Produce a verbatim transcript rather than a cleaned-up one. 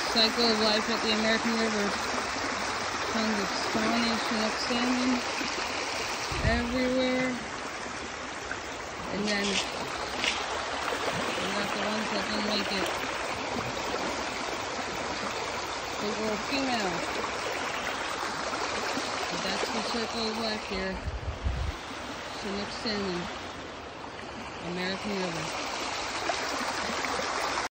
cycle of life at the American River. Tons of spawning Chinook salmon everywhere. And then we got the ones that didn't make it. Big old female. But that's the circle of life here. Chinook salmon, American River.